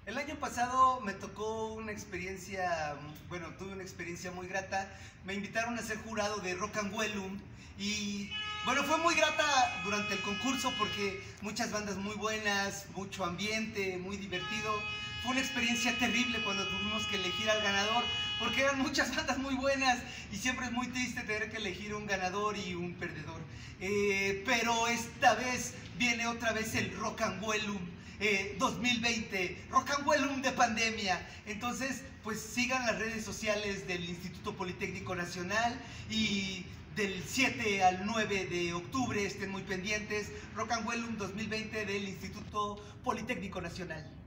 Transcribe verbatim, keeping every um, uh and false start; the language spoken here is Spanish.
El año pasado me tocó una experiencia, bueno, tuve una experiencia muy grata. Me invitaron a ser jurado de Rock and Wellum y, bueno, fue muy grata durante el concurso porque muchas bandas muy buenas, mucho ambiente, muy divertido. Fue una experiencia terrible cuando tuvimos que elegir al ganador porque eran muchas bandas muy buenas y siempre es muy triste tener que elegir un ganador y un perdedor. Eh, pero esta vez viene otra vez el Rock and Wellum. Eh, dos mil veinte, Rock and Wellum de pandemia. Entonces, pues sigan las redes sociales del Instituto Politécnico Nacional y del siete al nueve de octubre estén muy pendientes. Rock and Wellum dos mil veinte del Instituto Politécnico Nacional.